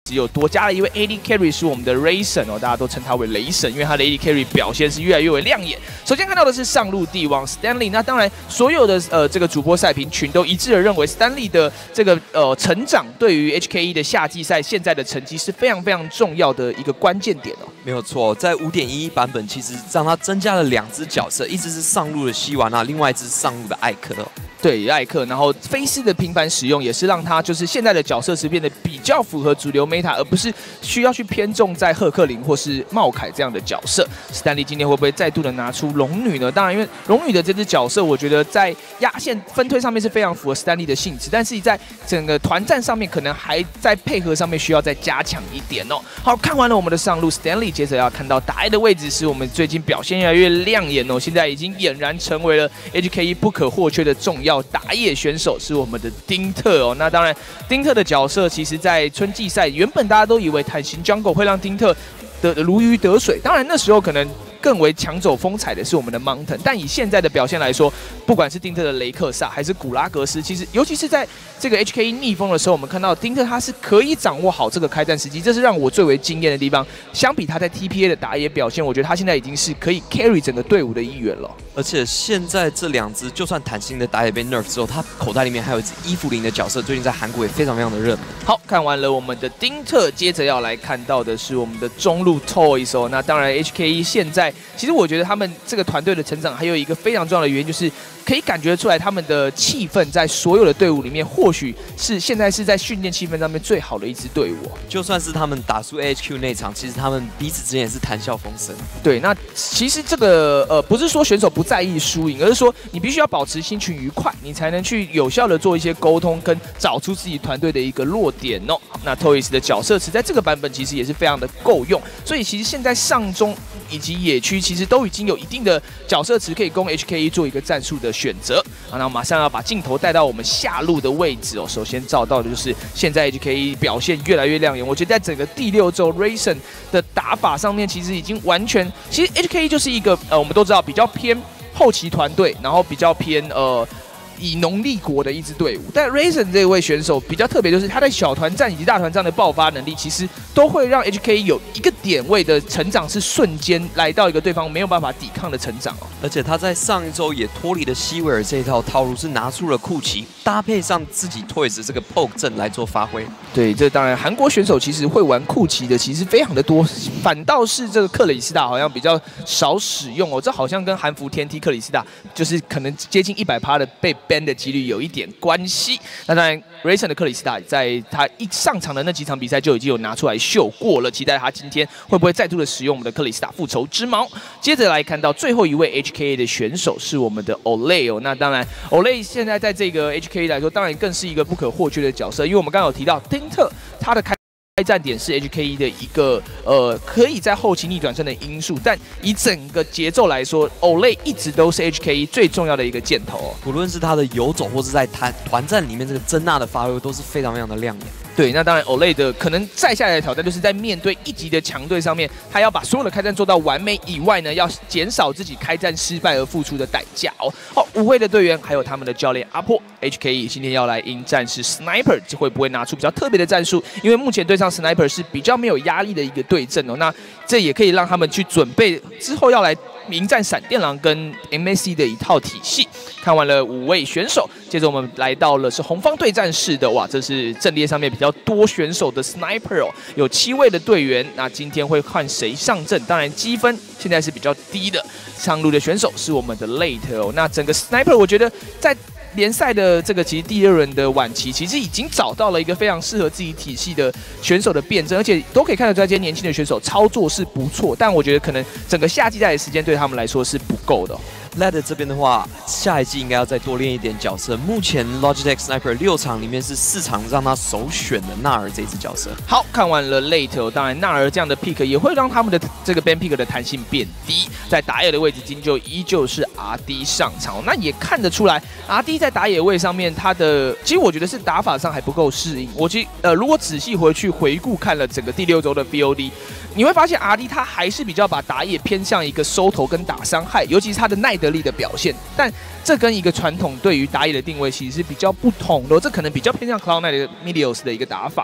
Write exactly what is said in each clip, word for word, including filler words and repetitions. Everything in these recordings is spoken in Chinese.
只有多加了一位 A D carry 是我们的 Rayson 哦，大家都称他为雷神，因为他的 A D carry 表现是越来越为亮眼。首先看到的是上路帝王 Stanley， 那当然所有的呃这个主播赛评群都一致的认为 Stanley 的这个呃成长对于 H K E 的夏季赛现在的成绩是非常非常重要的一个关键点哦。 没有错，在 五点一一 版本其实让他增加了两只角色，一只是上路的希瓦纳，另外一只是上路的艾克。 对艾克，然后菲斯的频繁使用也是让他就是现在的角色池变得比较符合主流 meta， 而不是需要去偏重在赫克林或是茂凯这样的角色。史丹利今天会不会再度的拿出龙女呢？当然，因为龙女的这支角色，我觉得在压线分推上面是非常符合史丹利的性质，但是在整个团战上面可能还在配合上面需要再加强一点哦。好，看完了我们的上路 Stanley， 接着要看到打野的位置是我们最近表现越来越亮眼哦，现在已经俨然成为了 H K E 不可或缺的重要打野选手，是我们的丁特哦。那当然，丁特的角色其实在春季赛原本大家都以为坦行 Jungle 会让丁特的如鱼得水，当然那时候可能更为抢走风采的是我们的 Mountain， 但以现在的表现来说，不管是丁特的雷克萨还是古拉格斯，其实尤其是在这个 H K E 逆风的时候，我们看到丁特他是可以掌握好这个开战时机，这是让我最为惊艳的地方。相比他在 T P A 的打野表现，我觉得他现在已经是可以 carry 整个队伍的一员了。 而且现在这两只，就算坦星的打野被 nerf 之后，他口袋里面还有一只伊芙琳的角色，最近在韩国也非常非常的热门。 好，看完了我们的丁特，接着要来看到的是我们的中路 Toys 哦。那当然 H K E 现在，其实我觉得他们这个团队的成长还有一个非常重要的原因，就是可以感觉出来他们的气氛在所有的队伍里面，或许是现在是在训练气氛上面最好的一支队伍。 就算是他们打输 A H Q 那场，其实他们彼此之间也是谈笑风生。 对，那其实这个呃不是说选手不在意输赢，而是说你必须要保持心情愉快，你才能去有效的做一些沟通，跟找出自己团队的一个弱点哦。那 Toys 的角色池在这个版本其实也是非常的够用，所以其实现在上中以及野区其实都已经有一定的角色池可以供 H K E 做一个战术的选择。好，那马上要把镜头带到我们下路的位置哦。首先照到的就是现在 H K E 表现越来越亮眼，我觉得在整个第六周 Rayson 的打法上面，其实已经完全，其实 H K E 就是一个呃，我们都知道比较偏后期团队，然后比较偏呃。以农立国的一支队伍，但 Rayson 这位选手比较特别，就是他在小团战以及大团战的爆发能力，其实都会让 H K E 有一个点位的成长是瞬间来到一个对方没有办法抵抗的成长哦。 而且他在上一周也脱离了希维尔这一套套路，是拿出了库奇，搭配上自己 Toys 这个 poke 阵来做发挥。 对，这当然韩国选手其实会玩库奇的其实非常的多，反倒是这个克里斯塔好像比较少使用哦。这好像跟韩服天梯克里斯塔就是可能接近一百趴的被ban 的几率有一点关系。那当然 Rayson 的克里斯塔在他一上场的那几场比赛就已经有拿出来秀过了，期待他今天会不会再度的使用我们的克里斯塔复仇之矛。接着来看到最后一位 H K E 的选手是我们的 Olay 哦。那当然 Olay 现在在这个 H K E 来说，当然更是一个不可或缺的角色，因为我们刚刚有提到丁特他的开开战点是 H K E 的一个呃可以在后期逆转胜的因素，但以整个节奏来说 ，Olay 一直都是 H K E 最重要的一个箭头哦。 不论是他的游走，或是在团团战里面这个珍娜的发挥，都是非常非常的亮眼。 对，那当然 Olay 的可能再下来的挑战，就是在面对一级的强队上面，他要把所有的开战做到完美以外呢，要减少自己开战失败而付出的代价哦。好，五位的队员还有他们的教练阿破 ，H K E 今天要来迎战是 Sniper， 会不会拿出比较特别的战术？因为目前对上 Sniper 是比较没有压力的一个对阵哦，那这也可以让他们去准备之后要来迎战闪电狼跟 M A C 的一套体系。看完了五位选手，接着我们来到了是红方对战室的，哇，这是阵列上面比较多选手的 Sniper 哦，有七位的队员。那今天会看谁上阵？当然积分现在是比较低的，上路的选手是我们的 Late 哦。那整个 Sniper 我觉得在联赛的这个其实第二轮的晚期，其实已经找到了一个非常适合自己体系的选手的辩证，而且都可以看得出来，这些年轻的选手操作是不错，但我觉得可能整个夏季赛的时间对他们来说是不够的哦。 Lad 这边的话，下一季应该要再多练一点角色。目前 Logitech Sniper 六场里面是四场让他首选的纳尔这支角色。 好，看完了 Late 哦，当然纳尔这样的 pick 也会让他们的这个 ban pick 的弹性变低，在打野的位置今就依旧是 R D 上场，那也看得出来 R D 在打野位上面，他的其实我觉得是打法上还不够适应。我其实呃，如果仔细回去回顾看了整个第六周的 V O D， 你会发现 R D 他还是比较把打野偏向一个收头跟打伤害，尤其是他的耐得力的表现。但这跟一个传统对于打野的定位其实是比较不同的，这可能比较偏向 Cloud 九 的 Meteos 的一个打法。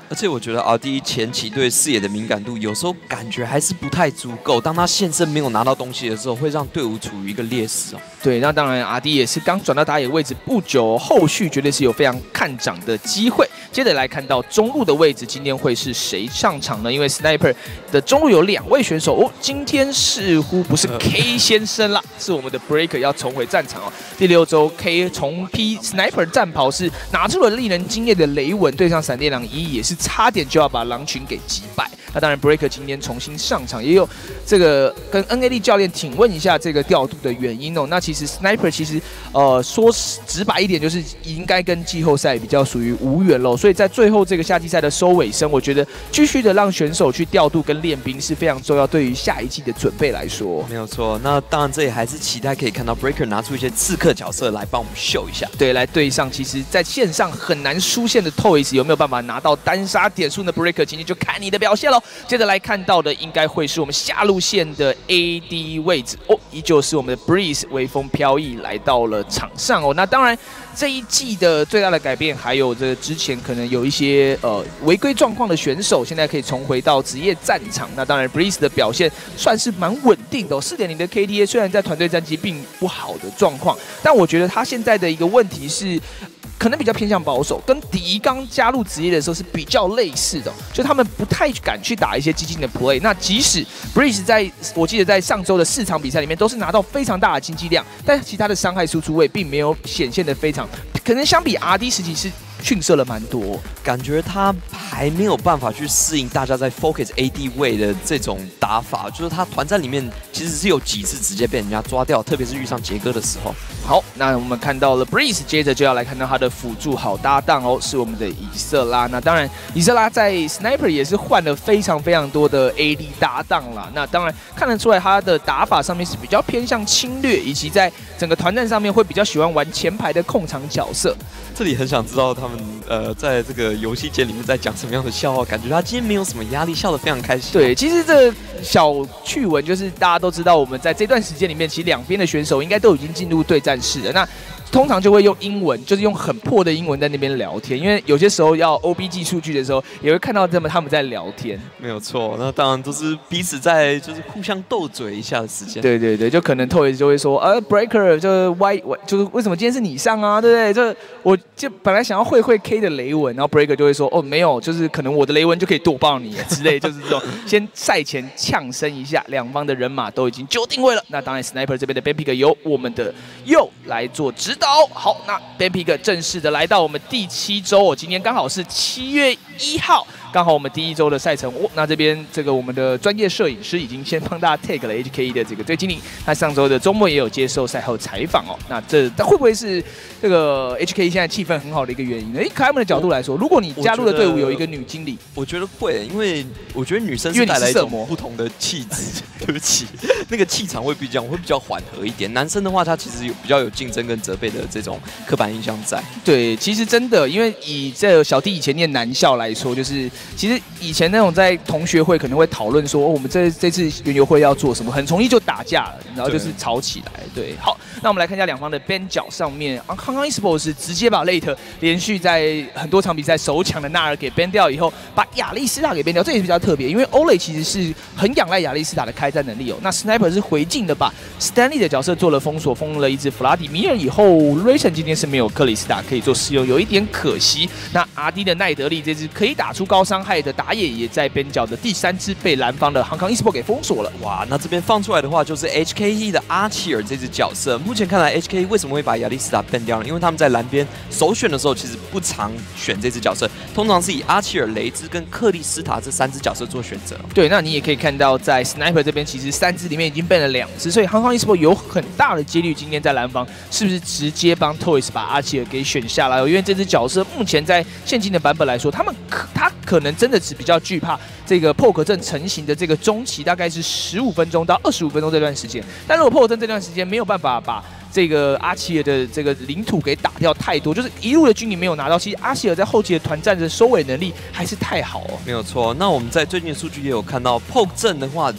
而且我觉得 R D 前期对视野的敏感度有时候感觉还是不太足够，当他现身没有拿到东西的时候，会让队伍处于一个劣势哦。 对，那当然 R D 也是刚转到打野位置不久，后续绝对是有非常看涨的机会。接着来看到中路的位置，今天会是谁上场呢？因为 Sniper 的中路有两位选手哦，今天似乎不是 K 先生啦，是我们的 Breaker 要重回战场哦。第六周 K 重披 Sniper 战袍，是拿出了令人惊艳的雷吻，对上闪电狼一也是差点就要把狼群给击败。那当然 Breaker 今天重新上场，也有这个跟 N A D 教练请问一下这个调度的原因哦。那其实 Sniper 其实呃说直白一点，就是应该跟季后赛比较属于无缘喽。所以在最后这个夏季赛的收尾声，我觉得继续的让选手去调度跟练兵是非常重要，对于下一季的准备来说。 没有错，那当然这也还是期待可以看到 Breaker 拿出一些刺客角色来帮我们秀一下。 对，来对上其实在线上很难出现的 Toys 有没有办法拿到单杀点数呢 ？Breaker 今天就看你的表现喽。接着来看到的应该会是我们下路线的 A D 位置哦，依旧是我们的 Breeze 微风飘逸来到了场上哦。那当然这一季的最大的改变，还有这之前可能有一些呃违规状况的选手，现在可以重回到职业战场。那当然 Breeze 的表现算是蛮稳定的、哦， 四点零 的 K D A 虽然在团队战绩并不好的状况，但我觉得他现在的一个问题是，可能比较偏向保守，跟迪刚加入职业的时候是比较类似的，就他们不太敢去打一些激进的 play。那即使 Breeze 在我记得在上周的四场比赛里面都是拿到非常大的经济量，但其他的伤害输出位并没有显现的非常，可能相比 R D 时期是逊色了蛮多， 感觉他还没有办法去适应大家在 focus A D 位的这种打法，就是他团战里面其实是有几次直接被人家抓掉，特别是遇上杰哥的时候。 好，那我们看到了 Breeze， 接着就要来看到他的辅助好搭档哦，是我们的以色拉。那当然，以色拉在 Sniper 也是换了非常非常多的 A D 搭档啦。那当然看得出来他的打法上面是比较偏向侵略，以及在整个团战上面会比较喜欢玩前排的控场角色。 这里很想知道他们呃在这个游戏间里面在讲什么样的笑话，感觉他今天没有什么压力，笑得非常开心。 对，其实这小趣闻就是大家都知道，我们在这段时间里面，其实两边的选手应该都已经进入对战室了。那通常就会用英文，就是用很破的英文在那边聊天，因为有些时候要 O B 记数据的时候，也会看到他们他们在聊天。 没有错，那当然都是彼此在就是互相斗嘴一下的时间。 对对对，就可能 Toys 就会说，呃 ，Breaker 就是 Y， 就是为什么今天是你上啊，对不对？这我就本来想要会会 K 的雷文，然后 Breaker 就会说，哦，没有，就是可能我的雷文就可以剁爆你之类，就是这种先赛前呛声一下，两方的人马都已经就定位了。那当然 Sniper 这边的 Benpick 由我们的右来做指导。好，那 Benpick 正式的来到我们第七周哦，今天刚好是七月一号，刚好我们第一周的赛程哦。那这边这个我们的专业摄影师已经先帮大家 tag 了 H K E 的这个队经理，他上周的周末也有接受赛后采访哦。那这会不会是这个 H K E 现在气氛很好的一个原因呢？以凯文的角度来说，如果你加入的队伍有一个女经理， 我觉得会，因为我觉得女生是带来一种不同的气质。对不起，那个气场会比较会比较缓和一点。男生的话，他其实有比较有竞争跟责备的这种刻板印象在。 对，其实真的，因为以这小弟以前念男校来说，就是其实以前那种在同学会可能会讨论说，哦，我们这这次园游会要做什么，很容易就打架了，然后就是吵起来。对，好，那我们来看一下两方的边角上面，啊，康康 eSports 是直接把 Late 连续在很多场比赛首抢的纳尔给 ban 掉以后，把亚历斯塔给 ban 掉，这也是比较特别，因为欧蕾其实是很仰赖亚历斯塔的开战能力哦。那 Sniper 是回敬的把 Stanley 的角色做了封锁，封了一只弗拉迪米尔以后 ，Rayson 今天是没有克里斯塔可以做使用，有一点可惜。那 R D 的奈德利这只可以打出高伤害的打野，也在边角的第三只被蓝方的航康 eSports 给封锁了。 哇，那这边放出来的话就是 H K E 的阿切尔这只角色。目前看来 H K E 为什么会把亚历斯塔 ban 掉呢？因为他们在蓝边首选的时候其实不常选这只角色，通常是以阿切尔、雷兹跟克里斯塔这三只角色做选择。 对，那你也可以看到在 Sniper 这边，其实三只里面已经 ban 了两只，所以航康 eSports 有很大的几率今天在蓝方是不是直接帮 Toys 把阿切尔给选下来？因为这只角色目前在现今的版本来说，他们可他可能真的是比较惧怕这个 poke 阵成型的这个中期，大概是十五分钟到二十五分钟这段时间。但如果 poke 阵这段时间没有办法把这个阿奇尔的这个领土给打掉太多，就是一路的军营没有拿到，其实阿奇尔在后期的团战的收尾能力还是太好哦。 没有错，那我们在最近的数据也有看到 poke 阵的话。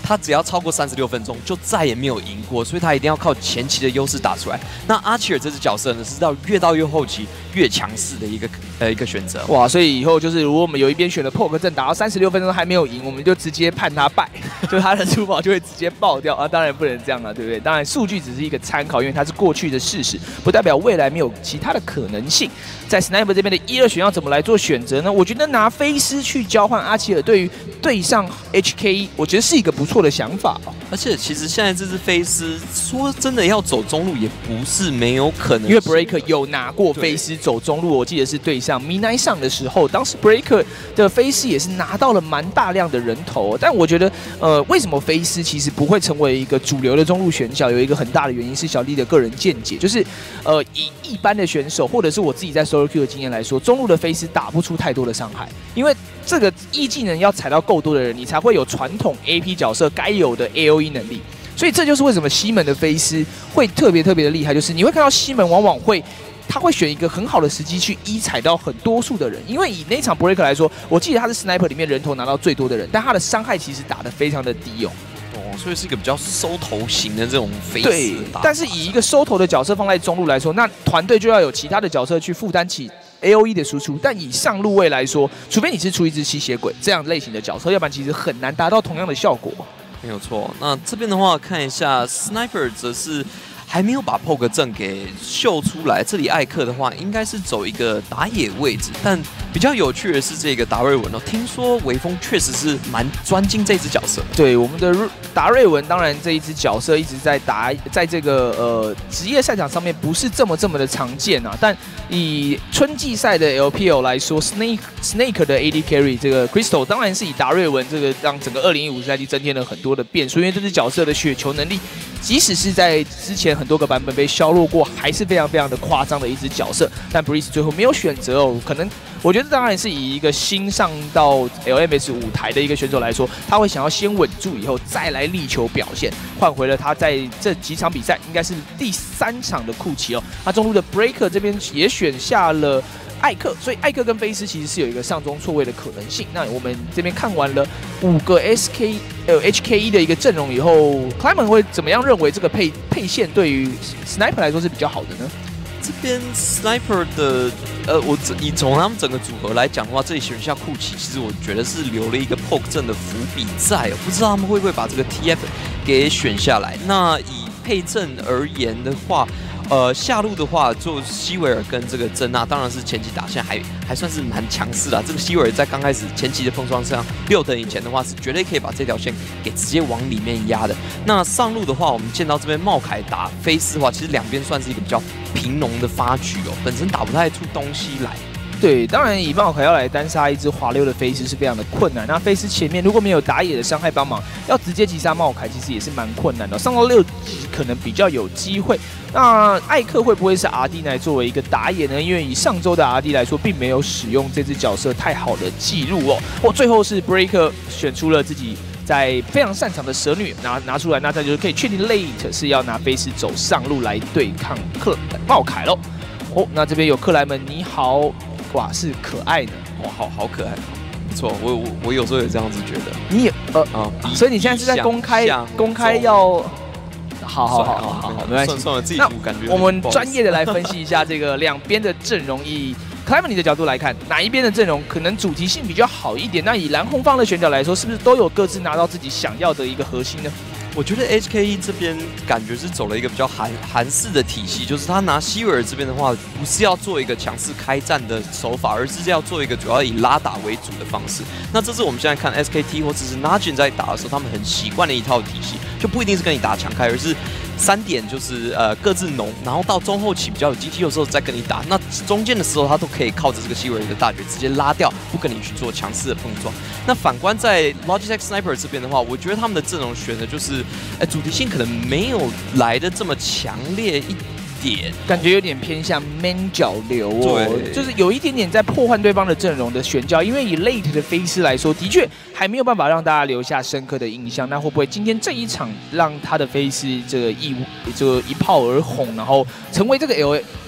他只要超过三十六分钟，就再也没有赢过，所以他一定要靠前期的优势打出来。那阿切尔这支角色呢，是到越到越后期越强势的一个呃一个选择。 哇，所以以后就是如果我们有一边选了 poke 阵，打到三十六分钟还没有赢，我们就直接判他败，就他的珠宝就会直接爆掉啊！当然不能这样了，对不对？当然数据只是一个参考，因为它是过去的事实，不代表未来没有其他的可能性。在 Sniper 这边的一二选要怎么来做选择呢？我觉得拿菲斯去交换阿切尔，对于对上 H K 一，我觉得是一个不错的想法。 而且其实现在这支菲斯说真的要走中路也不是没有可能， 因为 Breaker 有拿过菲斯走中路，我记得是对上 Midnight 上的时候，当时 Breaker 的菲斯也是拿到了蛮大量的人头。但我觉得，呃，为什么菲斯其实不会成为一个主流的中路选角，有一个很大的原因是小弟的个人见解，就是呃，以一般的选手或者是我自己在 Solo Q 的经验来说，中路的菲斯打不出太多的伤害，因为这个 E 技能要踩到够多的人，你才会有传统 A P 角色该有的 A O E 能力。所以这就是为什么西门的菲斯会特别特别的厉害，就是你会看到西门往往会。他会选一个很好的时机去一踩到很多数的人，因为以那场 Breaker 来说，我记得他是 Sniper 里面人头拿到最多的人，但他的伤害其实打得非常的低哦。 哦，所以是一个比较收头型的这种菲斯。 对，但是以一个收头的角色放在中路来说，那团队就要有其他的角色去负担起 A O E 的输出。但以上路位来说，除非你是出一只吸血鬼这样类型的角色，要不然其实很难达到同样的效果。 没有错。那这边的话，看一下 Sniper 则是。还没有把 poke 阵给秀出来，这里艾克的话应该是走一个打野位置，但比较有趣的是这个达瑞文哦，听说微风确实是蛮专精这支角色。 对，我们的达瑞文，当然这一支角色一直在打，在这个呃职业赛场上面不是这么这么的常见啊，但以春季赛的 L P L 来说 ，Snake Snake 的 A D carry 这个 Crystal 当然是以达瑞文这个让整个二零一五赛季增添了很多的变数，因为这支角色的雪球能力，即使是在之前很多个版本被削弱过，还是非常非常的夸张的一支角色。但 Breeze 最后没有选择哦，可能我觉得当然是以一个新上到 L M S 舞台的一个选手来说，他会想要先稳住以后再来力求表现，换回了他在这几场比赛应该是第三场的库奇哦。那中路的 Breaker 这边也选下了艾克，所以艾克跟菲斯其实是有一个上中错位的可能性。那我们这边看完了五个 S K 呃 H K 一的一个阵容以后 ，Clayman 会怎么样认为这个配配线对于 Sniper 来说是比较好的呢？ 这边 Sniper 的呃，我以从他们整个组合来讲的话，这里选下库奇，其实我觉得是留了一个 poke 阵的伏笔在，不知道他们会不会把这个 T F 给选下来。那以配阵而言的话。呃，下路的话，就希维尔跟这个珍娜，当然是前期打线还还算是蛮强势的。这个希维尔在刚开始前期的风霜上六等以前的话，是绝对可以把这条线给直接往里面压的。那上路的话，我们见到这边茂凯打菲斯的话，其实两边算是一个比较平农的发局哦，本身打不太出东西来。 对，当然以茂凯要来单杀一只滑溜的菲斯是非常的困难。那菲斯前面如果没有打野的伤害帮忙，要直接击杀茂凯其实也是蛮困难的。上到六级可能比较有机会。那艾克会不会是 R D 来作为一个打野呢？因为以上周的 R D 来说，并没有使用这支角色太好的记录哦。或最后是 Breaker 选出了自己在非常擅长的蛇女拿拿出来，那他就可以确定 Late 是要拿菲斯走上路来对抗克茂凯喽。哦，那这边有克莱门，你好。哇，是可爱的， 哇，好好可爱，不错，我我我有时候也这样子觉得。 你也呃啊，所以你现在是在公开公开要，好好好好好，没关系， 算了，自己读感觉。 我们专业的来分析一下这个两边的阵容，以 Clayman 的角度来看，哪一边的阵容可能主题性比较好一点？那以蓝红方的选角来说，是不是都有各自拿到自己想要的一个核心呢？ 我觉得 H K 一这边感觉是走了一个比较韩韩式的体系，就是他拿希维尔这边的话，不是要做一个强势开战的手法，而是要做一个主要以拉打为主的方式。那这是我们现在看 S K T 或者是 Najin 在打的时候，他们很习惯的一套体系，就不一定是跟你打强开，而是三点就是呃各自浓，然后到中后期比较有 G T 的时候再跟你打。那中间的时候，他都可以靠着这个希维尔的大绝直接拉掉，不跟你去做强势的碰撞。那反观在 Logitech Sniper 这边的话，我觉得他们的阵容选的就是。哎，主题性可能没有来的这么强烈一点， 感觉有点偏向 man 角流哦， 对， 就是有一点点在破坏对方的阵容的选角。因为以 Late 的菲斯来说，的确还没有办法让大家留下深刻的印象。那会不会今天这一场让他的菲斯这个一这个一炮而红，然后成为这个 L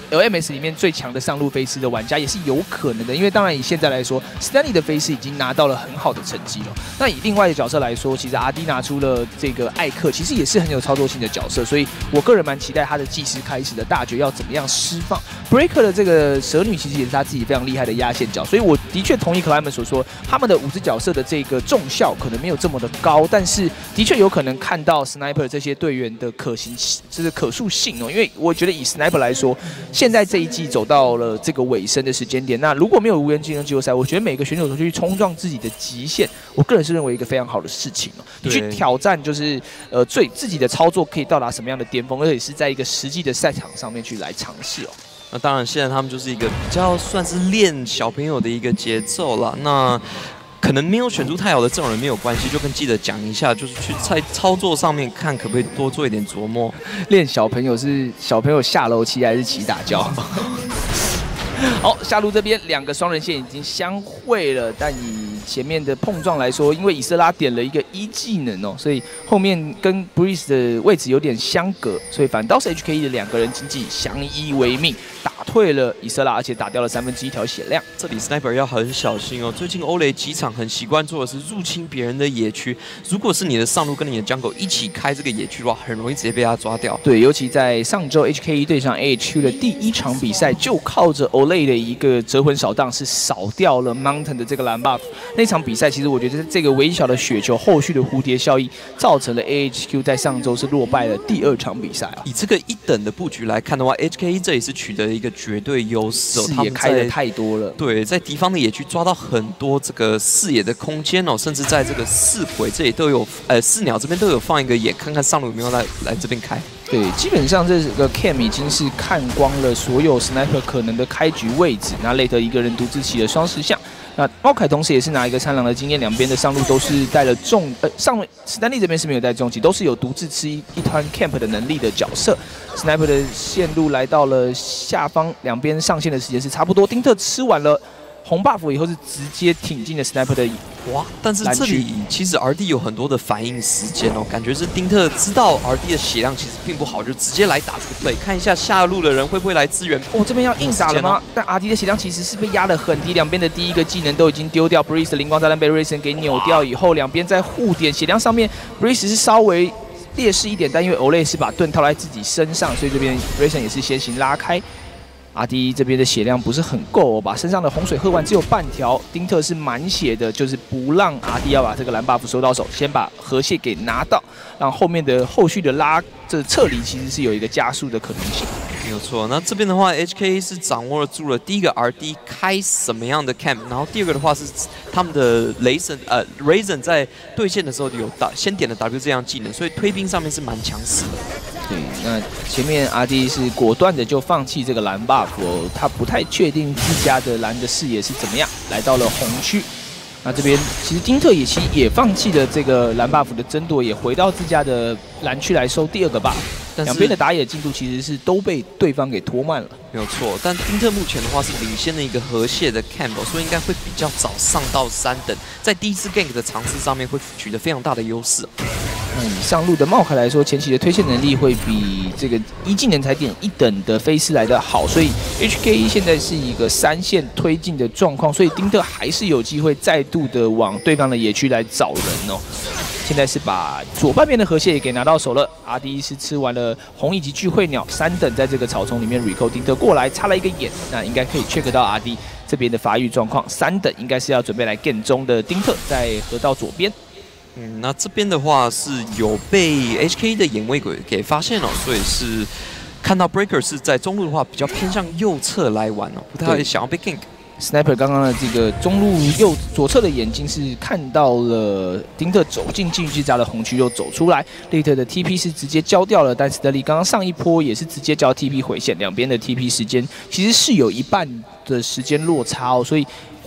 L M S 里面最强的上路飞狮的玩家也是有可能的，因为当然以现在来说 ，Stanley 的飞狮已经拿到了很好的成绩了。那以另外的角色来说，其实 R D 拿出了这个艾克，其实也是很有操作性的角色，所以我个人蛮期待他的计时开始的大绝要怎么样释放。Breaker 的这个蛇女其实也是他自己非常厉害的压线角，所以我的确同意 Climber 所说，他们的五只角色的这个重效可能没有这么的高，但是的确有可能看到 Sniper 这些队员的可行，就是可塑性哦。因为我觉得以 Sniper 来说，现在这一季走到了这个尾声的时间点，那如果没有无缘竞争季后赛，我觉得每个选手都去冲撞自己的极限，我个人是认为一个非常好的事情哦。你去挑战就是呃最自己的操作可以到达什么样的巅峰，而且是在一个实际的赛场上面去来尝试哦。 那当然，现在他们就是一个比较算是练小朋友的一个节奏了。那可能没有选出太好的阵容没有关系，就跟记者讲一下，就是去在操作上面看可不可以多做一点琢磨。 练小朋友是小朋友下楼骑还是骑打跤？好，下路这边两个双人线已经相会了，但以前面的碰撞来说，因为以色拉点了一个一技能哦，所以后面跟 Breeze 的位置有点相隔，所以反倒是 H K E 的两个人经济相依为命，打退了以色拉，而且打掉了三分之一条血量。 这里 Sniper 要很小心哦。最近欧雷几场很习惯做的是入侵别人的野区，如果是你的上路跟你的 Jungle 一起开这个野区的话，很容易直接被他抓掉。 对，尤其在上周 H K E 对上 A H Q 的第一场比赛，就靠着 Olay 的一个折魂扫荡是扫掉了 Mountain 的这个蓝 buff。那场比赛其实我觉得这个微小的雪球后续的蝴蝶效应，造成了 A H Q 在上周是落败了第二场比赛啊。 以这个一等的布局来看的话 ，H K E 这里是取得了一个绝对优势哦， 视野开的太多了。 对，在敌方的野区抓到很多这个视野的空间哦，甚至在这个四鬼这里都有，呃，四鸟这边都有放一个野，看看上路有没有来来这边开。 对，基本上这个 Cam 已经是看光了所有 Sniper 可能的开局位置，那雷德一个人独自起了双十项。那猫凯同时也是拿一个贪狼的经验，两边的上路都是带了重，呃，上史丹利这边是没有带重击，都是有独自吃一一团 camp 的能力的角色。Sniper 的线路来到了下方，两边上线的时间是差不多。丁特吃完了红 buff 以后是直接挺进了 Sniper 的哇，但是这里其实 R D 有很多的反应时间哦，感觉是丁特知道 R D 的血量其实并不好，就直接来打这个 play， 看一下下路的人会不会来支援。哦，这边要硬打了吗？但 R D 的血量其实是被压得很低，两边的第一个技能都已经丢掉 ，Breeze 的灵光炸弹被 Rayson 给扭掉以后，两边在互点，血量上面 Breeze 是稍微劣势一点，但因为 Olay 是把盾套在自己身上，所以这边 Rayson 也是先行拉开。R D 这边的血量不是很够、哦，把身上的洪水喝完只有半条。丁特是满血的，就是不让 R D 要把这个蓝 buff 收到手，先把河蟹给拿到，让后面的后续的拉这撤离其实是有一个加速的可能性。 没有错，那这边的话 ，H K E 是掌握住了第一个 R D 开什么样的 camp， 然后第二个的话是他们的雷神呃 Rayson 在对线的时候有打先点了 W 这样技能，所以推兵上面是蛮强势的。 对，那前面 R D 是果断的就放弃这个蓝 buff 哦，他不太确定自家的蓝的视野是怎么样，来到了红区。那这边其实丁特也其实也放弃了这个蓝 buff 的争夺，也回到自家的蓝区来收第二个 buff。两边的打野进度其实是都被对方给拖慢了， 没有错。但丁特目前的话是领先的一个河蟹的 camp， 所以应该会比较早上到三等，在第一次 gank 的尝试上面会取得非常大的优势。 那以上路的茂凯来说，前期的推线能力会比这个一技能才点一等的菲斯来的好，所以 H K E 现在是一个三线推进的状况，所以丁特还是有机会再度的往对方的野区来找人哦。现在是把左半边的河蟹也给拿到手了 ，R D 是吃完了红以及聚会鸟三等，在这个草丛里面 recall 丁特过来插了一个眼，那应该可以 check 到 R D 这边的发育状况，三等应该是要准备来 game 中的丁特在河道左边。 嗯，那这边的话是有被 H K E 的眼位鬼给发现了，所以是看到 Breaker 是在中路的话比较偏向右侧来玩哦，不太想要被 gank。Sniper 刚刚的这个中路右左侧的眼睛是看到了丁特走进禁区闸的红区又走出来 ，Later 的 T P 是直接交掉了，但是德里刚刚上一波也是直接交 T P 回线，两边的 T P 时间其实是有一半的时间落差哦，所以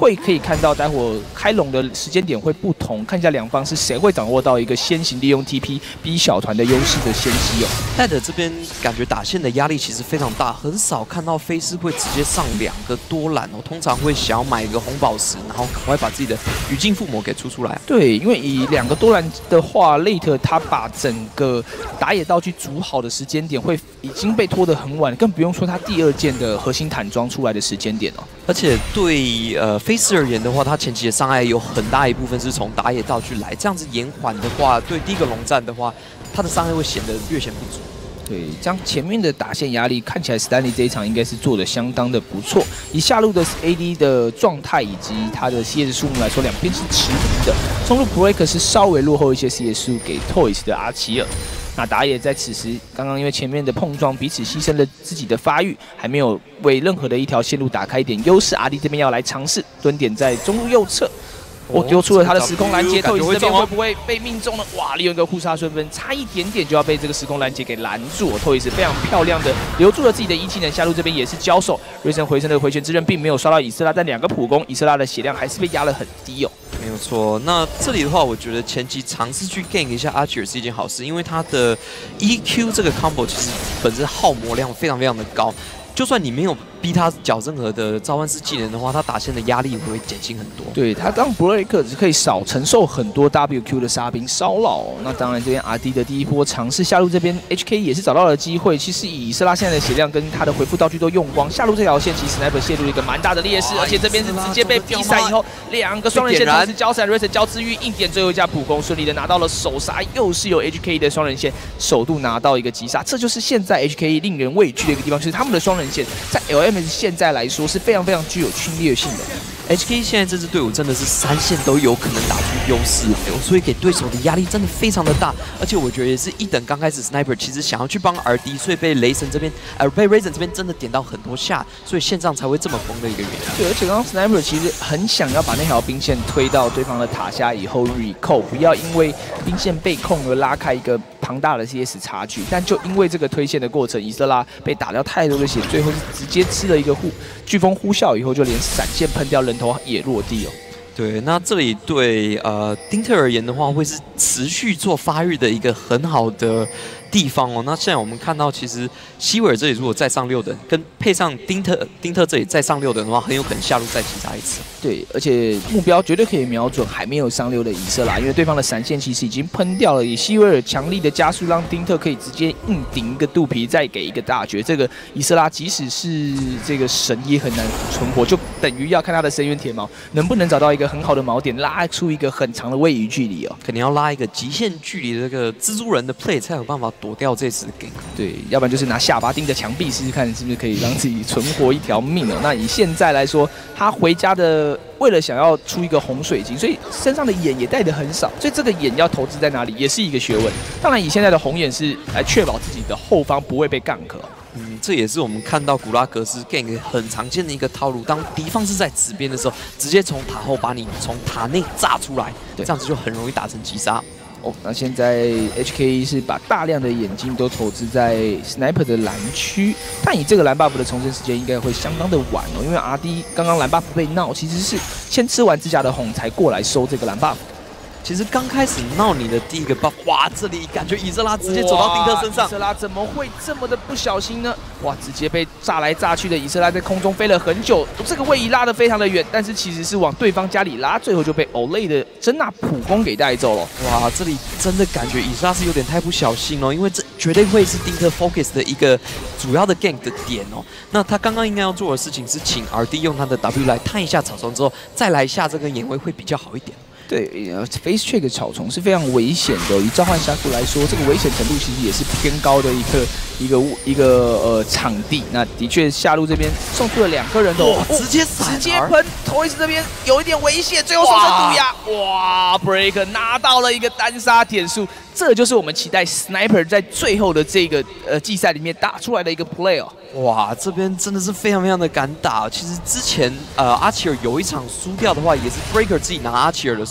会可以看到待会开龙的时间点会不同，看一下两方是谁会掌握到一个先行利用 T P 逼小团的优势的先机哦。 戴德这边感觉打线的压力其实非常大，很少看到飞狮会直接上两个多蓝哦，通常会想要买一个红宝石，然后赶快把自己的语境附魔给出出来。 对，因为以两个多蓝的话 ，Late 他把整个打野道具组好的时间点会已经被拖得很晚，更不用说他第二件的核心坦装出来的时间点哦。 而且对呃飞狮而言的话，他前期的伤害有很大一部分是从打野道具来，这样子延缓的话，对第一个龙战的话，他的伤害会显得略显不足。 对，这样前面的打线压力看起来 Stanley 这一场应该是做的相当的不错。以下路的 A D 的状态以及他的 C S 数目来说，两边是持平的。中路 Break 是稍微落后一些 C S 数给 Toys 的阿奇尔。那打野在此时刚刚因为前面的碰撞，彼此牺牲了自己的发育，还没有为任何的一条线路打开一点优势。阿迪这边要来尝试蹲点在中路右侧。我丢出了他的时空拦截，透这边会不会被命中呢？哇，利用一个护杀顺分，差一点点就要被这个时空拦截给拦住。透伊斯非常漂亮的留住了自己的一技能，下路这边也是交手。瑞森回身的回旋之刃并没有刷到以色拉，但两个普攻，以色拉的血量还是被压得很低哦。 没有错，那这里的话，我觉得前期尝试去 gank 一下阿奇尔是一件好事，因为他的 E Q 这个 combo 其实本身耗魔量非常非常的高。就算你没有逼他缴任何的召唤师技能的话，他打线的压力会减轻很多。 对他当 Break 只可以少承受很多 W Q 的杀兵骚扰、哦。那当然这边 R D 的第一波尝试下路这边 H K 也是找到了机会。其实以色拉现在的血量跟他的回复道具都用光，下路这条线其实 Sniper 陷入了一个蛮大的劣势，而且这边是直接被逼闪以后，两个双人线同时交闪 ，Racer 交治愈，硬点最后一架普攻顺利的拿到了首杀，又是由 H K 的双人线首度拿到一个击杀，这就是现在 H K 令人畏惧的一个地方，就是他们的双人线在 L M S 现在来说是非常非常具有侵略性的。 H K 现在这支队伍真的是三线都有可能打出优势来哦，所以给对手的压力真的非常的大。而且我觉得也是一等刚开始 Sniper 其实想要去帮 R D， 所以被雷神这边，呃被 Raisin 这边真的点到很多下，所以线上才会这么崩的一个原因。 对，而且刚刚 Sniper 其实很想要把那条兵线推到对方的塔下以后 recall， 不要因为兵线被控而拉开一个庞大的 C S 差距。但就因为这个推线的过程，以色拉被打掉太多的血，最后是直接吃了一个护飓风呼啸以后，就连闪现喷掉，人头也落地哦。 对，那这里对呃丁特而言的话，会是持续做发育的一个很好的地方哦。那现在我们看到，其实希维尔这里如果再上六等，跟配上丁特丁特这里再上六等的话，很有可能下路再击杀一次。 对，而且目标绝对可以瞄准还没有上六的以色拉，因为对方的闪现其实已经喷掉了。以希维尔强力的加速，让丁特可以直接硬顶一个肚皮，再给一个大绝。这个以色拉即使是这个神也很难存活，就等于要看他的深渊铁矛能不能找到一个很好的锚点，拉出一个很长的位移距离哦。 肯定要拉一个极限距离的这个蜘蛛人的 play 才有办法躲掉这次的 gank。 对，要不然就是拿下巴盯着墙壁试试看，是不是可以让自己存活一条命哦。那以现在来说，他回家的为了想要出一个红水晶，所以身上的眼也带的很少，所以这个眼要投资在哪里，也是一个学问。当然，以现在的红眼是来确保自己的后方不会被 gank。 嗯，这也是我们看到古拉格斯 gank 很常见的一个套路。当敌方是在此边的时候，直接从塔后把你从塔内炸出来，这样子就很容易打成击杀。 哦，那现在 H K 是把大量的眼睛都投资在 Sniper 的蓝区，但以这个蓝 buff 的重生时间应该会相当的晚哦，因为 R D 刚刚蓝 buff 被闹，其实是先吃完自家的红才过来收这个蓝 buff。 其实刚开始闹你的第一个 buff， 哇，这里感觉以色拉直接走到丁特身上， 以色拉怎么会这么的不小心呢？哇，直接被炸来炸去的以色拉在空中飞了很久，这个位移拉得非常的远，但是其实是往对方家里拉，最后就被 Olay 的珍娜普攻给带走了。 哇，这里真的感觉以色拉是有点太不小心了，因为这绝对会是丁特 focus 的一个主要的 gank 的点哦。那他刚刚应该要做的事情是请 R D 用他的 W 来探一下草丛之后，再来下这个眼位会比较好一点。 对 ，Face Check 草丛是非常危险的。以召唤峡谷来说，这个危险程度其实也是偏高的一个一个一个呃场地。那的确，下路这边送出了两个人的、哦， 直接直接喷。Toys 这边有一点危险，最后送成毒牙。哇 ，Break 拿到了一个单杀点数，这就是我们期待 Sniper 在最后的这个呃季赛里面打出来的一个 play 哦。 哇，这边真的是非常非常的敢打。其实之前呃阿奇尔有一场输掉的话，也是 Breaker 自己拿阿奇尔的时候。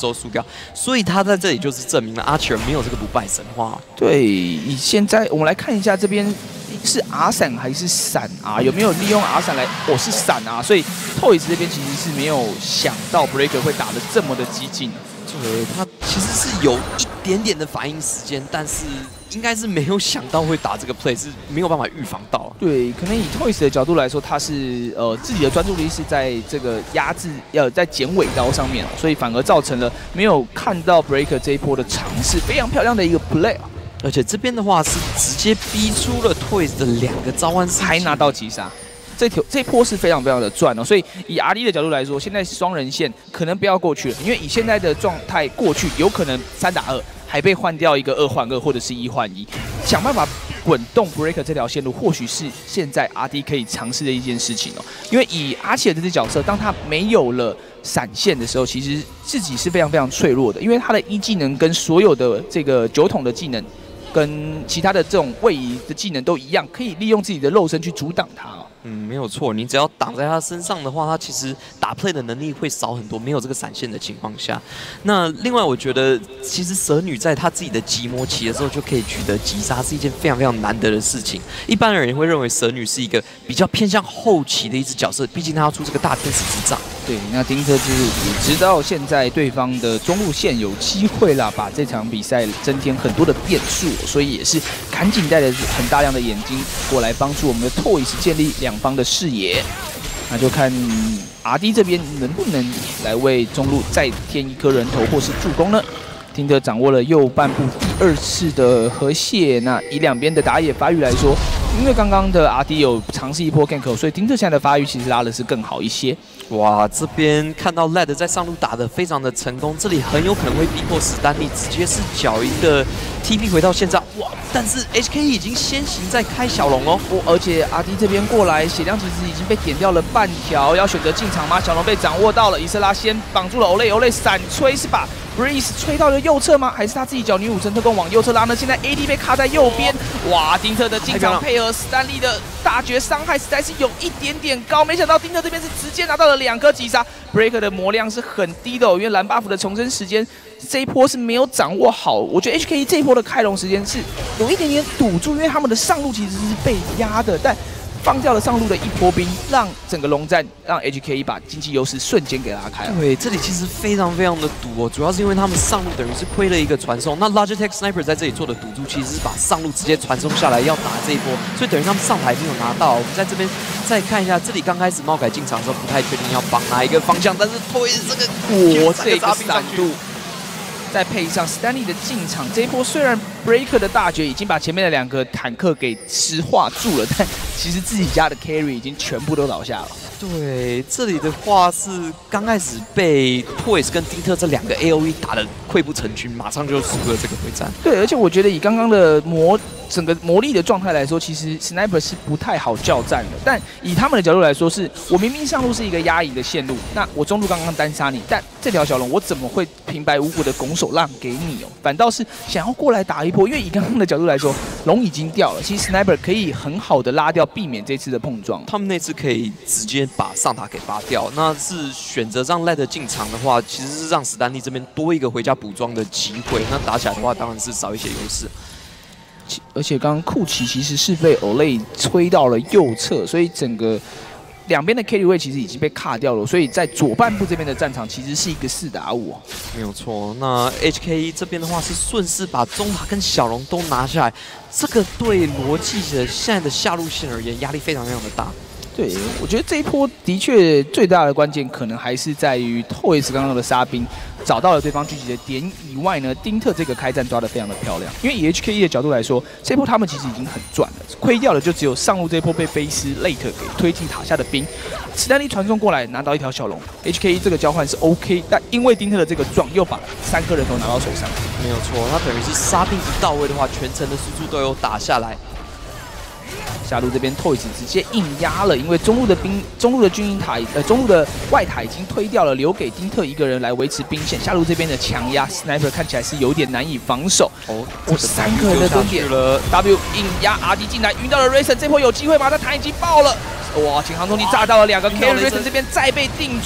候输掉，所以他在这里就是证明了阿奇尔没有这个不败神话。 对，以现在我们来看一下这边是 R 闪还是闪 R， 有没有利用 R 闪来？我、哦、是闪 R， 所以 Toys 这边其实是没有想到 Breaker 会打得这么的激进。 对，他其实是有一点点的反应时间，但是应该是没有想到会打这个 play， 是没有办法预防到。 对，可能以 Toys 的角度来说，他是呃自己的专注力是在这个压制，要在剪尾刀上面，所以反而造成了没有看到 Breaker 这一波的尝试，非常漂亮的一个 play。 而且这边的话是直接逼出了 Toys 的两个召唤师， 还拿到击杀。这条这波是非常非常的赚哦，所以以 R D 的角度来说，现在双人线可能不要过去了，因为以现在的状态过去，有可能三打二还被换掉一个二换二或者是一换一，想办法滚动 Breaker 这条线路，或许是现在 R D 可以尝试的一件事情哦。因为以阿奇尔这只角色，当他没有了闪现的时候，其实自己是非常非常脆弱的，因为他的一技能跟所有的这个九筒的技能，跟其他的这种位移的技能都一样，可以利用自己的肉身去阻挡他哦。 嗯，没有错，你只要挡在他身上的话，他其实打 play 的能力会少很多。没有这个闪现的情况下，那另外我觉得，其实蛇女在她自己的极魔期的时候就可以取得击杀，是一件非常非常难得的事情。一般人会认为蛇女是一个比较偏向后期的一只角色，毕竟她要出这个大天使之杖。 对，那丁特就是也知道现在对方的中路线有机会啦，把这场比赛增添很多的变数，所以也是赶紧带着很大量的眼睛过来帮助我们的 Toys 建立两方的视野。那就看 R D 这边能不能来为中路再添一颗人头或是助攻呢？丁特掌握了右半部第二次的河蟹，那以两边的打野发育来说，因为刚刚的 R D 有尝试一波 gank， 所以丁特现在的发育其实拉的是更好一些。 哇，这边看到 Led 在上路打得非常的成功，这里很有可能会逼迫史丹利直接是搅一个 T P 回到线上。哇，但是 H K E 已经先行在开小龙哦， 而且 R D 这边过来血量其实已经被点掉了半条，要选择进场吗？小龙被掌握到了，以色拉先绑住了 Olay，Olay 闪吹是把 Breeze 吹到了右侧吗？还是他自己脚女武神特工往右侧拉呢？现在 A D 被卡在右边，哇，丁特的进场配合史丹利的大绝伤害实在是有一点点高，没想到丁特这边是直接拿到了两颗击杀 ，Breaker 的魔量是很低的哦，因为蓝 buff 的重生时间这一波是没有掌握好，我觉得 H K E 这一波的开龙时间是有一点点堵住，因为他们的上路其实是被压的，但放掉了上路的一波兵，让整个龙战让 H K E 把经济优势瞬间给拉开了。 对，这里其实非常非常的堵哦，主要是因为他们上路等于是亏了一个传送，那 Logitech Sniper 在这里做的堵住，其实是把上路直接传送下来要打这一波，所以等于他们上台没有拿到。我们在这边再看一下，这里刚开始猫改进场的时候不太确定要绑哪一个方向，但是推这个我这个闪度。再配上 Stanley 的进场，这一波虽然 Breaker 的大绝已经把前面的两个坦克给石化住了，但其实自己家的 Carry 已经全部都倒下了。 对，这里的话是刚开始被 Toys 跟丁特这两个 A O E 打得溃不成军，马上就输了这个会战。 对，而且我觉得以刚刚的魔整个魔力的状态来说，其实 Sniper 是不太好叫战的。但以他们的角度来说，是我明明上路是一个压赢的线路，那我中路刚刚单杀你，但这条小龙我怎么会平白无故的拱手让给你哦？反倒是想要过来打一波，因为以刚刚的角度来说，龙已经掉了，其实 Sniper 可以很好的拉掉，避免这次的碰撞。 他们那次可以直接把上塔给拔掉，那是选择让 Led 进场的话，其实是让史丹利这边多一个回家补妆的机会。那打起来的话，当然是少一些优势。 而且刚刚库奇其实是被 Olay 吹到了右侧，所以整个两边的 carry 位其实已经被卡掉了，所以在左半部这边的战场其实是一个四打五、哦。 没有错，那 H K E 这边的话是顺势把中塔跟小龙都拿下来，这个对逻辑的现在的下路线而言压力非常非常的大。 对，我觉得这一波的确最大的关键可能还是在于 Toys 刚刚的杀兵找到了对方聚集的点以外呢，丁特这个开战抓得非常的漂亮。因为以 H K E 的角度来说，这一波他们其实已经很赚了，亏掉的就只有上路这一波被菲斯 Late 给推进塔下的兵，史丹利传送过来拿到一条小龙 ，H K E 这个交换是 OK， 但因为丁特的这个撞又把三颗人头拿到手上。 没有错，他等于是杀兵一到位的话，全程的输出都有打下来。 下路这边 Toys 直接硬压了，因为中路的兵、中路的军营塔、呃中路的外塔已经推掉了，留给丁特一个人来维持兵线。下路这边的强压 Sniper 看起来是有点难以防守。哦，我三个人的蹲点了 ，W 硬压 R D 进来，晕到了 Rayson， 这波有机会吗？他塔已经爆了，哇！请航动力炸到了两个 ，Carry Rayson 这边再被定住。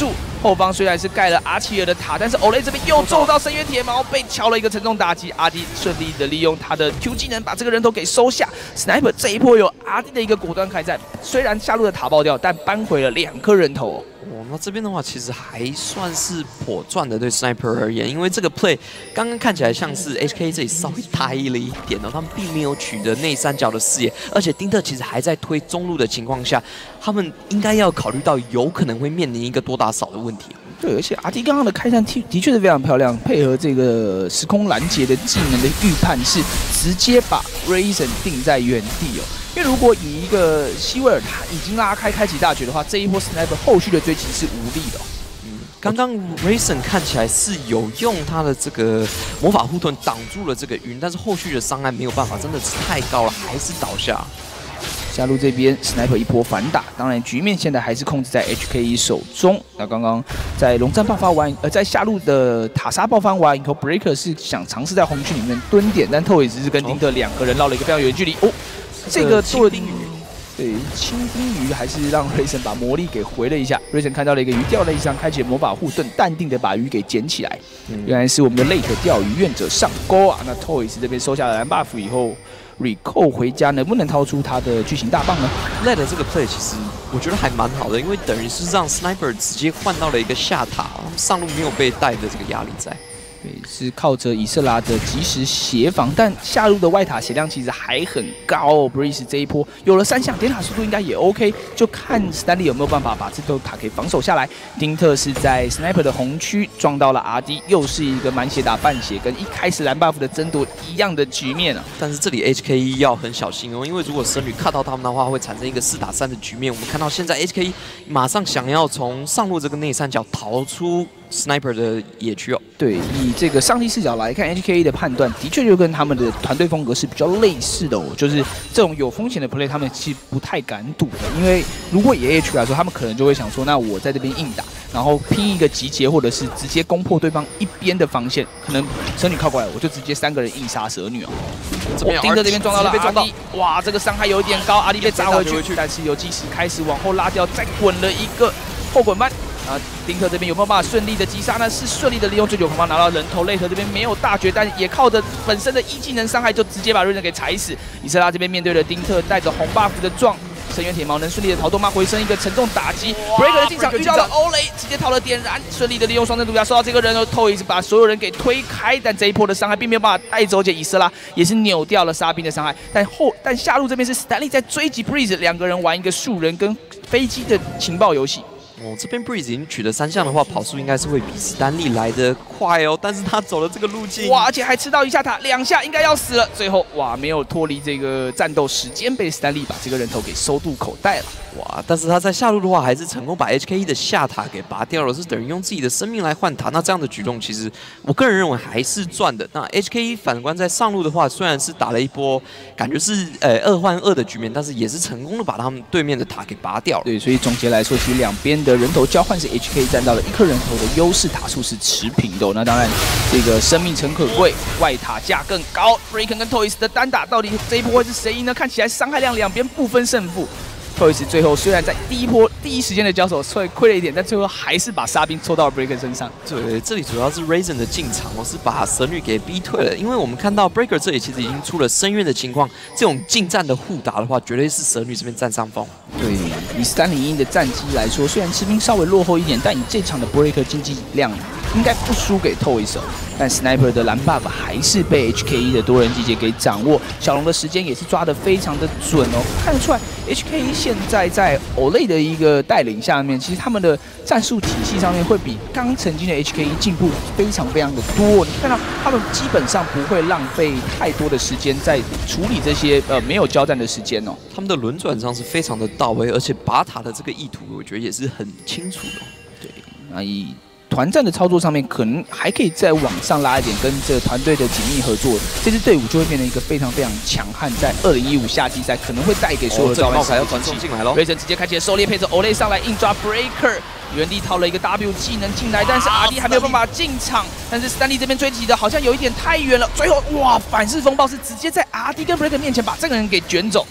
后方虽然是盖了阿奇尔的塔，但是 Olay 这边又中到深渊铁矛，被敲了一个沉重打击。阿 D 顺利的利用他的 Q 技能把这个人头给收下。Sniper 这一波有阿 D 的一个果断开战，虽然下路的塔爆掉，但扳回了两颗人头、哦。 哦，那这边的话其实还算是颇赚的，对 Sniper 而言，因为这个 play 刚刚看起来像是 H K 这里稍微呆了一点哦，他们并没有取得内三角的视野，而且丁特其实还在推中路的情况下，他们应该要考虑到有可能会面临一个多打少的问题。 对，而且阿 D 刚刚的开战的的确是非常漂亮，配合这个时空拦截的技能的预判，是直接把 Raisin 定在原地哦。因为如果以一个希维尔他已经拉开开启大绝的话，这一波 Sniper 后续的追击是无力的、哦。 嗯，刚刚 Raisin 看起来是有用他的这个魔法护盾挡住了这个晕，但是后续的伤害没有办法，真的是太高了，还是倒下。 下路这边 Sniper 一波反打，当然局面现在还是控制在 H K 一手中。那刚刚在龙战爆发完，呃，在下路的塔莎爆发完以后 ，Breaker 是想尝试在红区里面蹲点，但透也只是跟丁特两个人绕了一个非常远的距离。哦，这个做丁鱼，对，清丁鱼还是让 Raisin 把魔力给回了一下。Raisin 看到了一个鱼掉了一张，开启了魔法护盾，淡定的把鱼给捡起来。嗯、原来是我们的 Late 钓鱼愿者上钩啊！那 Toys 这边收下了蓝 buff 以后。Recall 回家能不能掏出他的巨型大棒呢 ？Led 这个 play 其实我觉得还蛮好的，因为等于是让 Sniper 直接换到了一个下塔，他们上路没有被带的这个压力在。 对，是靠着以色拉的及时协防，但下路的外塔血量其实还很高、哦。Breeze 这一波有了三项点塔速度应该也 OK， 就看 Stanley 有没有办法把这头塔给防守下来。丁特是在 Sniper 的红区撞到了 R D， 又是一个满血打半血，跟一开始蓝 buff 的争夺一样的局面啊。 但是这里 H K 一要很小心哦，因为如果神女看到他们的话，会产生一个四打三的局面。我们看到现在 H K 一马上想要从上路这个内三角逃出 Sniper 的野区哦。 对，以这个上帝视角来看 ，H K 的判断的确就跟他们的团队风格是比较类似的哦。就是这种有风险的 play， 他们其实不太敢赌的，因为如果以 A H 来说，他们可能就会想说，那我在这边硬打，然后拼一个集结，或者是直接攻破对方一边的防线，可能蛇女靠过来，我就直接三个人硬杀蛇女哦。这边丁特这边撞到了阿 D， 哇，这个伤害有一点高，阿 D 被砸回去，但是有计时开始往后拉掉，再滚了一个后滚翻。啊，丁特这边有没有办法顺利的击杀呢？是顺利的利用追九狂暴拿到人头。雷特这边没有大绝，但也靠着本身的一技能伤害，就直接把瑞人给踩死。以色拉这边面对了丁特带着红 buff 的撞，深渊铁矛能顺利的逃脱吗？回身一个沉重打击 ，Breaker 的进场遇到了欧雷，直接逃了点燃，顺利的利用双刃毒牙收到这个人，透一直把所有人给推开，但这一波的伤害并没有办法带走，且以色拉也是扭掉了沙兵的伤害。但后但下路这边是 Stanley 在追击 Breeze， 两个人玩一个树人跟飞机的情报游戏。 哦，这边 Breeze 已经取得三项的话，跑速应该是会比史丹利来得快哦。但是他走了这个路径， 哇，而且还吃到一下塔，两下应该要死了。最后，哇，没有脱离这个战斗时间，被史丹利把这个人头给收入口袋了。 哇，但是他在下路的话，还是成功把 H K 一的下塔给拔掉了，是等于用自己的生命来换塔。那这样的举动，其实我个人认为还是赚的。那 H K 一反观在上路的话，虽然是打了一波，感觉是呃二换二的局面，但是也是成功的把他们对面的塔给拔掉了。 对，所以总结来说，其实两边的人头交换是 H K 占到了一颗人头的优势，塔数是持平的、哦。那当然，这个生命诚可贵，外塔价更高。Breaker 跟 Toys 的单打到底这一波会是谁赢呢？看起来伤害量两边不分胜负。Toys 最后虽然在第一波第一时间的交手稍微亏了一点，但最后还是把沙兵抽到了 Breaker 身上。 对，这里主要是 Raisin 的进场哦，是把神女给逼退了。因为我们看到 Breaker 这里其实已经出了深渊的情况，这种近战的互打的话，绝对是神女这边占上风。 对，以三零一的战绩来说，虽然吃兵稍微落后一点，但以这场的 Breaker 经济量应该不输给 Toys 哦。但 Sniper 的蓝 buff 还是被 H K 一的多人集结给掌握，小龙的时间也是抓得非常的准哦，看得出来 H K 一现在在 Olay 的一个带领下面，其实他们的战术体系上面会比刚曾经的 H K 一进步非常非常的多。你看到他们基本上不会浪费太多的时间在处理这些呃没有交战的时间哦。 他们的轮转上是非常的到位，而且拔塔的这个意图，我觉得也是很清楚的。 对，那以团战的操作上面，可能还可以再往上拉一点，跟这团队的紧密合作，这支队伍就会变成一个非常非常强悍，在二零一五夏季赛可能会带给所有的召唤师要传送进来喽。 瑞神直接开启了狩猎，配着 Olay 上来硬抓 Breaker， 原地套了一个 W 技能进来，但是 R D 还没有办法进场，但是 Stanley 这边追击的好像有一点太远了，最后哇反噬风暴是直接在 R D 跟 Breaker 面前把这个人给卷走。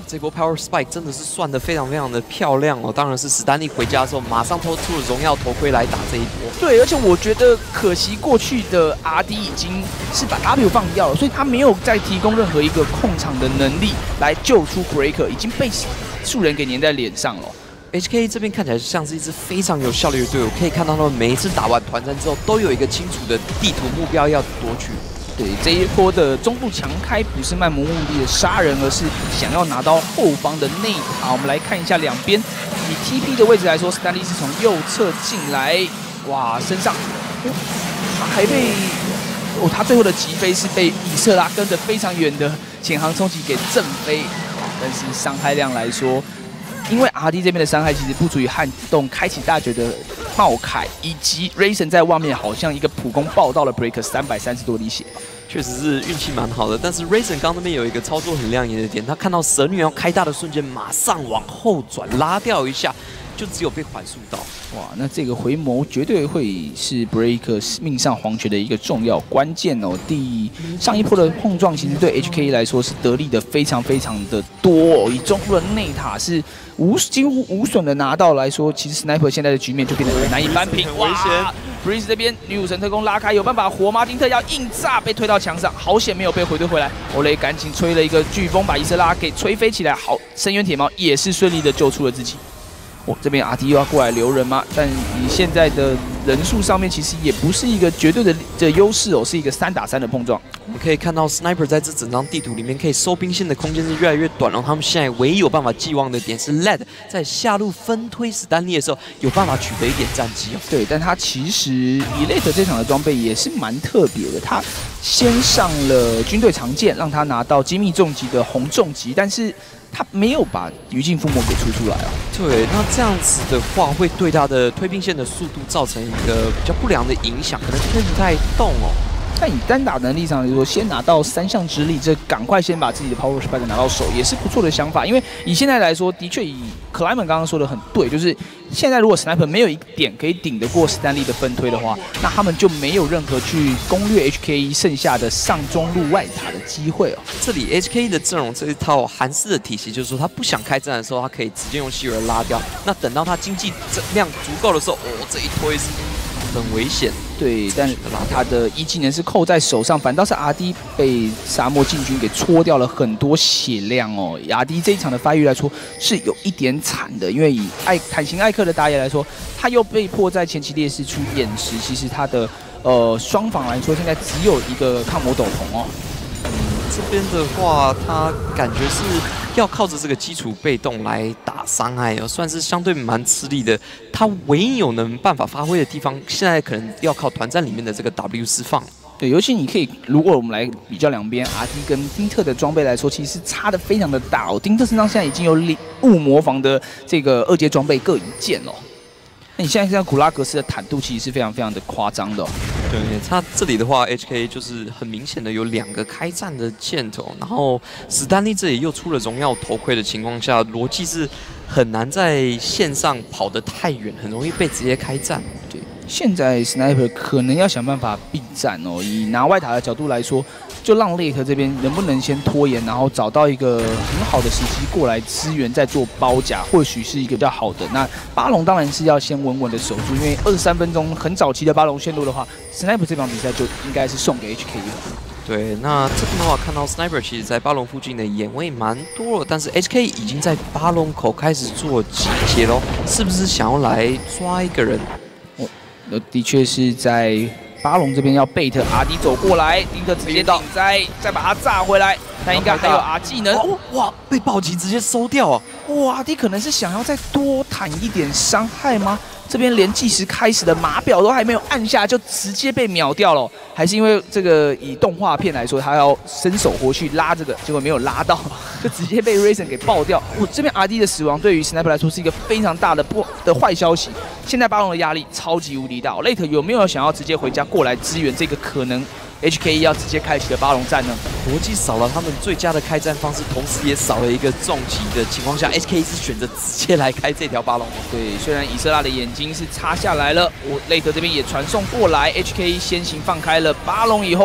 这波 Power Spike 真的是算得非常非常的漂亮哦。当然是史丹利回家之后，马上偷出了荣耀头盔来打这一波。 对，而且我觉得可惜过去的 R D 已经是把 W 放掉了，所以他没有再提供任何一个控场的能力来救出 Breaker， 已经被树人给粘在脸上了。 H K 这边看起来像是一支非常有效率的队伍，可以看到他们每一次打完团战之后，都有一个清楚的地图目标要夺取。 对，这一波的中路强开不是漫无目的的杀人，而是想要拿到后方的内塔。我们来看一下两边，以 T P 的位置来说，史丹利是从右侧进来，哇，身上、哦、他还被哦，他最后的击飞是被以瑟拉跟着非常远的潜航冲击给震飞，但是伤害量来说。因为 R D 这边的伤害其实不足以撼动开启大绝的茂凯，以及 Rayson 在外面好像一个普攻爆到了 Breaker 三百三十多滴血， 确实是运气蛮好的。但是 Rayson 刚那边有一个操作很亮眼的点，他看到蛇女要开大的瞬间，马上往后转拉掉一下，就只有被缓速到。 哇，那这个回眸绝对会是 Breaker 命上黄泉的一个重要关键哦。第上一波的碰撞其实对 H K 来说是得利的非常非常的多哦。以中路的内塔是无几乎无损的拿到来说，其实 Sniper 现在的局面就变得很难以扳平。 很危险 ，Breeze 这边女武神特工拉开，有办法活吗？丁特要硬炸，被推到墙上，好险没有被回推回来。欧雷赶紧吹了一个飓风，把伊瑟拉给吹飞起来。好，深渊铁矛也是顺利的救出了自己。哦，这边 R D 又要过来留人吗？但以现在的人数上面，其实也不是一个绝对的的优势哦，是一个三打三的碰撞。 我们可以看到 Sniper 在这整张地图里面可以收兵线的空间是越来越短了。他们现在唯一有办法寄望的点是 L E D 在下路分推史丹利的时候有办法取得一点战绩哦。 对，但他其实以 L E D 这场的装备也是蛮特别的，他先上了军队长剑，让他拿到机密重击的红重击，但是他没有把余烬附魔给出出来哦。 对，那这样子的话，会对他的推兵线的速度造成一个比较不良的影响，可能推不太动哦。 但以单打能力上来说，先拿到三项之力，这赶快先把自己的 Power Spike 拿到手，也是不错的想法。因为以现在来说，的确以 Clayman 刚刚说的很对，就是现在如果 Sniper 没有一点可以顶得过史丹利的分推的话，那他们就没有任何去攻略 H K 一剩下的上中路外塔的机会哦。 这里 H K 的阵容这一套韩式的体系，就是说他不想开战的时候，他可以直接用希尔拉掉。那等到他经济量足够的时候，哦，这一推是很危险。 对，但他的一技能是扣在手上，反倒是 R D 被沙漠禁军给戳掉了很多血量哦。R D 这一场的发育来说是有一点惨的，因为以艾坦型艾克的打野来说，他又被迫在前期劣势出眼石，其实他的呃双防来说现在只有一个抗魔斗篷哦。 这边的话，他感觉是要靠着这个基础被动来打伤害哦，算是相对蛮吃力的。他唯一有能办法发挥的地方，现在可能要靠团战里面的这个 W 释放。 对，尤其你可以，如果我们来比较两边 R D 跟丁特的装备来说，其实差的非常的大哦。丁特身上现在已经有雾魔防的这个二阶装备各一件哦。那你现在看古拉格斯的坦度其实是非常非常的夸张的哦。 对，他这里的话 ，H K 就是很明显的有两个开战的箭头，然后史丹利这里又出了荣耀头盔的情况下，逻辑是很难在线上跑得太远，很容易被直接开战。 对，现在 Sniper 可能要想办法避战哦。以拿外塔的角度来说，就让 Late 这边能不能先拖延，然后找到一个很好的时机过来支援，再做包夹，或许是一个比较好的。那巴龙当然是要先稳稳的守住，因为二十三分钟很早期的巴龙线路的话 ，Sniper 这场比赛就应该是送给 H K 的。 对，那这边的话，看到 Sniper 其实在巴龙附近的眼位蛮多了，但是 H K 已经在巴龙口开始做集结喽，是不是想要来抓一个人？ 哦，那的确是在巴龙这边要贝特 R D 走过来，丁特直接顶摘，再把它炸回来，但应该还有 R 技能。 哦，哇，被暴击直接收掉啊！ 哇 ，R D 可能是想要再多坦一点伤害吗？这边连计时开始的码表都还没有按下，就直接被秒掉了，还是因为这个以动画片来说，他要伸手过去拉这个，结果没有拉到，就直接被 Rayson 给爆掉。我这边 R D 的死亡对于 Sniper 来说是一个非常大的不的坏消息。现在巴龙的压力超级无敌大 ，Late 有没有想要直接回家过来支援这个可能 H K 要直接开启的巴龙战呢？ 国际少了他们最佳的开战方式，同时也少了一个重击的情况下 ，H K 是选择直接来开这条巴龙。 对，虽然以色拉的眼睛是插下来了，我雷德这边也传送过来 ，H K 先行放开了巴龙以后，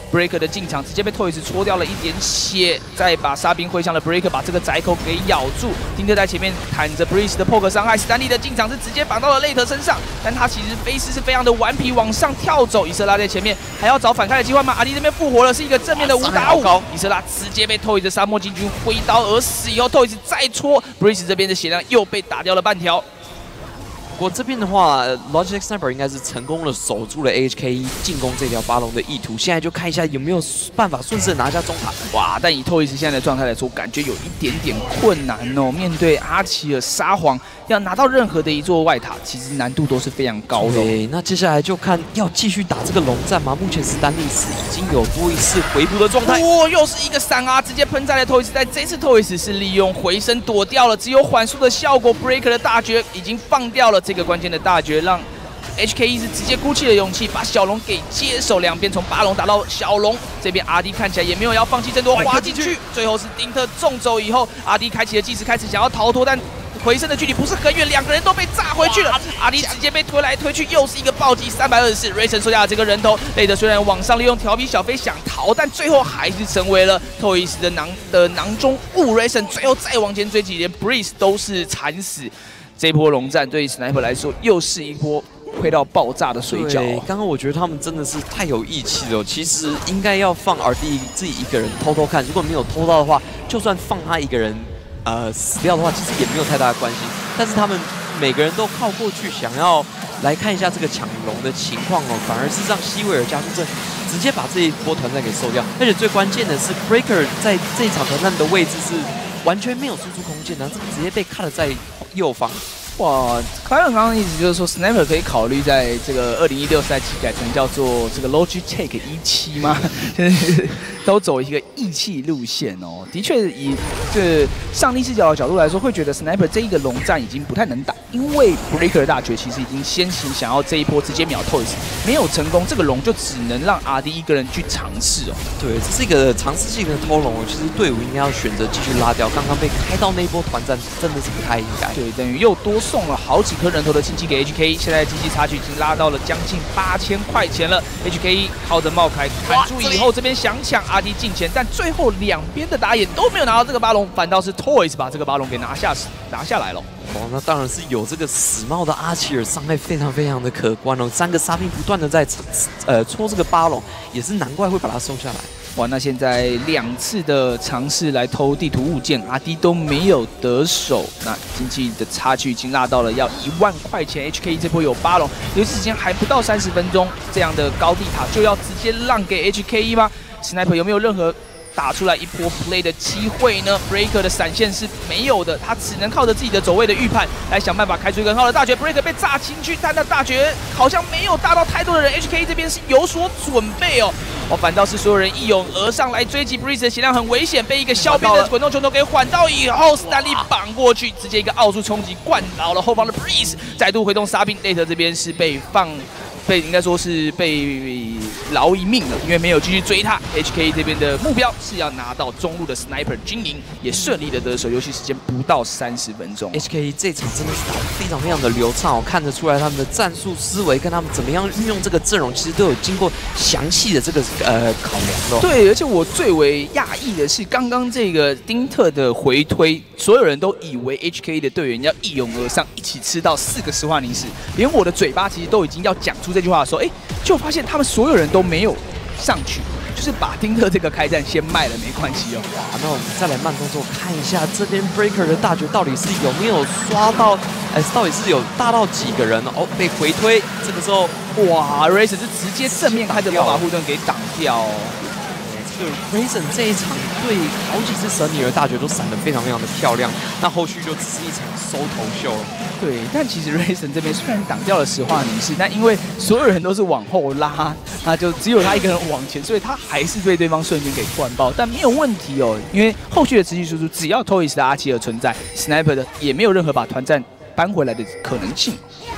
Breaker 的进场直接被 Toys 戳掉了一点血，再把沙冰挥向了 Breaker， 把这个窄口给咬住。丁特在前面坦着 Breeze 的 poke 伤害，史丹利的进场是直接绑到了雷特身上，但他其实飞丝是非常的顽皮，往上跳走。以色拉在前面还要找反开的机会吗？阿迪这边复活了，是一个正面的五打五。以色拉直接被 Toys 的沙漠进军挥刀而死，以后 Toys 再戳 Breeze 这边的血量又被打掉了半条。 不过这边的话 ，Logitech Sniper 应该是成功的守住了 H K E 进攻这条巴龙的意图。现在就看一下有没有办法顺势拿下中塔。哇！ 但以 Toys 现在的状态来说，感觉有一点点困难哦。面对阿奇尔沙皇，要拿到任何的一座外塔，其实难度都是非常高的。 对，那接下来就看要继续打这个龙战吗？目前史丹利斯已经有多一次回补的状态。 哇、哦，又是一个闪啊，直接喷在了 Toys。但这次 Toys 是利用回身躲掉了，只有缓速的效果。Breaker 的大绝已经放掉了。 这个关键的大绝让 H K E 是直接鼓起了勇气，把小龙给接手，两边从巴龙打到小龙这边，阿迪看起来也没有要放弃争夺，滑进去，最后是丁特中走以后，阿迪开启了计时，开始想要逃脱，但回身的距离不是很远，两个人都被炸回去了，阿迪直接被推来推去，又是一个暴击三百二十四，瑞神收下了这个人头，雷德虽然往上利用调皮小飞想逃，但最后还是成为了 Toys 的囊的囊中物，瑞神最后再往前追击，连 Breeze 都是惨死。 这一波龙战对 Sniper 来说又是一波亏到爆炸的水饺、啊。 刚刚我觉得他们真的是太有义气了。其实应该要放 R D 自己一个人偷偷看，如果没有偷到的话，就算放他一个人呃死掉的话，其实也没有太大的关系。但是他们每个人都靠过去，想要来看一下这个抢龙的情况哦，反而是让西维尔加速阵直接把这一波团战给收掉。而且最关键的是 ，Breaker 在这一场团战的位置是完全没有输出空间的，这直接被 cut 在 右方。 哇 ，Clayton 刚刚的意思就是说 ，Sniper 可以考虑在这个二零一六赛季改成叫做这个 Logitech 一七吗？就是都走一个义气路线哦。的确，以这上帝视角的角度来说，会觉得 Sniper 这一个龙战已经不太能打，因为 Breaker 的大绝其实已经先行想要这一波直接秒 Toys， 没有成功，这个龙就只能让 R D 一个人去尝试哦。 对，这是一个尝试性的偷龙哦。其实队伍应该要选择继续拉掉，刚刚被开到那一波团战真的是不太应该。 对，等于又多。 送了好几颗人头的亲戚给 H K E， 现在经济差距已经拉到了将近八千块钱了。H K E 靠着冒凯砍住以后，这边想抢 R D 进前，但最后两边的打野都没有拿到这个巴龙，反倒是 Toys 把这个巴龙给拿下拿下来了。 哦，那当然是有这个死帽的阿奇尔，伤害非常非常的可观哦。三个沙兵不断的在呃戳这个巴龙，也是难怪会把它收下来。 哇，那现在两次的尝试来偷地图物件，阿迪都没有得手。那经济的差距已经拉到了要一万块钱。H K E 这波有巴龙，游戏时间还不到三十分钟，这样的高地塔就要直接让给 H K E 吗 ？Sniper 有没有任何打出来一波 play 的机会呢 ？Breaker 的闪现是没有的，他只能靠着自己的走位的预判来想办法开出一个很好的大绝。Breaker 被炸进去，但那大绝好像没有大到太多的人。H K E 这边是有所准备哦。 哦，反倒是所有人一涌而上来追击 Breeze 的血量很危险，被一个削边的滚动球头给缓到以后，斯坦利绑过去，直接一个奥数冲击灌倒了后方的 Breeze， 再度回动沙兵。雷特这边是被放，被应该说是被饶一命了，因为没有继续追他。H K E 这边的目标是要拿到中路的 Sniper 军营，也顺利的得手，游戏时间不到三十分钟。 H K E 这场真的是打得非常非常的流畅，我看得出来他们的战术思维跟他们怎么样运用这个阵容，其实都有经过详细的这个呃考量的、哦。 对，而且我最为讶异的是，刚刚这个丁特的回推，所有人都以为 H K E 的队员要一涌而上，一起吃到四个石化凝视，连我的嘴巴其实都已经要讲出这句话的时候，哎，就发现他们所有人都没有上去。 就是把丁特这个开战先卖了，没关系哦。 哇，那我们再来慢动作看一下这边 Breaker 的大绝到底是有没有刷到，哎，到底是有大到几个人哦？被回推，这个时候哇 ，Razer 是直接正面开着魔法护盾给挡掉、哦。 这个 Razer 这一场对好几次神女儿大绝都闪得非常非常的漂亮，那后续就只是一场收头秀了。 对，但其实 Razer 这边虽然挡掉了石化凝视，但因为所有人都是往后拉，那就只有他一个人往前，所以他还是被对方瞬间给灌爆，但没有问题哦，因为后续的持续输出，只要 Toys 的阿奇尔存在 ，Sniper 的也没有任何把团战扳回来的可能性。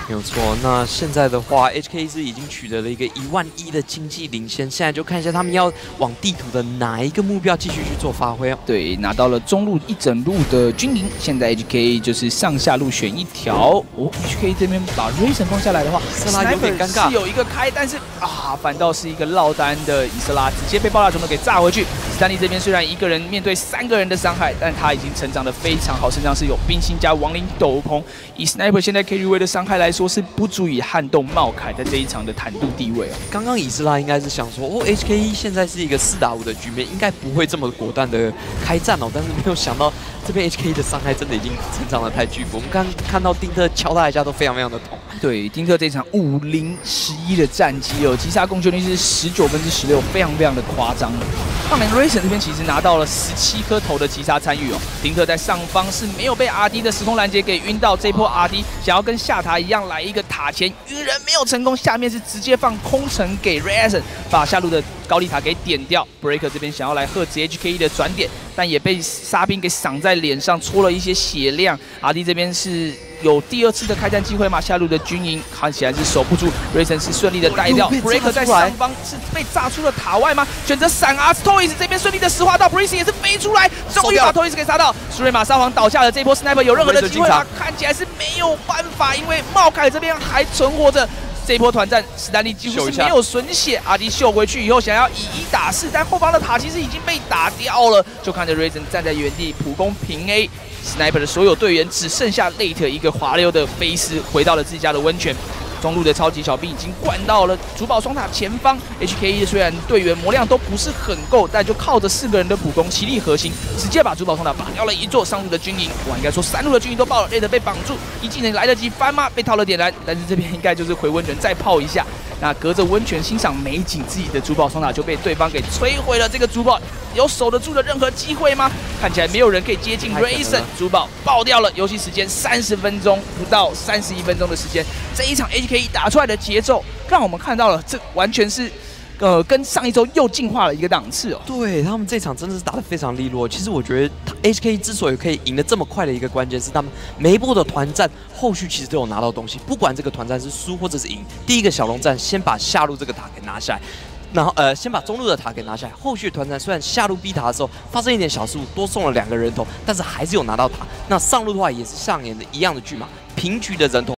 没有错。那现在的话 ，H K 是已经取得了一个一万一的经济领先，现在就看一下他们要往地图的哪一个目标继续去做发挥哦。 对，拿到了中路一整路的军营，现在 H K 就是上下路选一条。哦 ，H K 这边把 Rayson 放下来的话， 伊瑟拉有点尴尬， 是有一个开，但是啊，反倒是一个落单的伊瑟拉，直接被爆炸中的给炸回去。史丹利这边虽然一个人面对三个人的伤害，但他已经成长得非常好，身上是有冰心加亡灵斗篷。以 Sniper 现在 carry way 的伤害来说，是不足以撼动茂凯在这一场的坦度地位哦。 刚刚伊斯拉应该是想说，哦 ，H K 一现在是一个四打五的局面，应该不会这么果断的开战哦。但是没有想到这边 H K 一的伤害真的已经成长得太巨幅。我们刚看到丁特敲他一下都非常非常的痛。 对，丁特这场五零十一的战绩哦，击杀攻击率是十九分之十六，非常非常的夸张。放连 Rayson 这边其实拿到了十七颗头的击杀参与哦，丁特在上方是没有被 R D 的时空拦截给晕到，这波 R D 想要跟下塔一样来一个塔前晕人没有成功，下面是直接放空城给 Rayson， 把下路的高丽塔给点掉。Breaker 这边想要来喝止 H K 一的转点，但也被沙兵给赏在脸上，戳了一些血量。R D 这边是有第二次的开战机会吗？下路的军营看起来是守不住 ，Rayson 是顺利的带掉 ，Breaker 在上方是被炸出了塔外吗？选择闪 ，Artois 这边顺利的石化到 ，Breezy 也是飞出来，终于把 Toys 给杀到。苏瑞玛沙皇倒下了，这一波 Sniper 有任何的机会吗？看起来是没有办法，因为茂凯这边还存活着。这一波团战，史丹利几乎是没有损血，阿迪秀回去以后想要以一打四，但后方的塔其实已经被打掉了，就看着 Rayson 站在原地普攻平 A。Sniper 的所有队员只剩下 Late 一个滑溜的飞丝，回到了自己家的温泉。中路的超级小兵已经灌到了主堡双塔前方 ，H K 一虽然队员魔量都不是很够，但就靠着四个人的普攻，齐力核心，直接把主堡双塔拔掉了一座。上路的军营，我应该说三路的军营都爆了 ，Late 被绑住，一技能来得及翻吗？被套了点燃，但是这边应该就是回温泉再泡一下。那隔着温泉欣赏美景，自己的主堡双塔就被对方给摧毁了。这个主堡有守得住的任何机会吗？看起来没有人可以接近 Rayson， 主堡爆掉了。游戏时间三十分钟，不到三十一分钟的时间，这一场 H K 一打出来的节奏，让我们看到了这完全是。呃，跟上一周又进化了一个档次哦。 对他们这场真的是打得非常利落。其实我觉得 H K 之所以可以赢得这么快的一个关键是他们每一波的团战后续其实都有拿到东西，不管这个团战是输或者是赢，第一个小龙战先把下路这个塔给拿下来。然后呃，先把中路的塔给拿下来。后续团战虽然下路逼塔的时候发生一点小失误，多送了两个人头，但是还是有拿到塔。那上路的话也是上演的一样的剧嘛，平局的人头。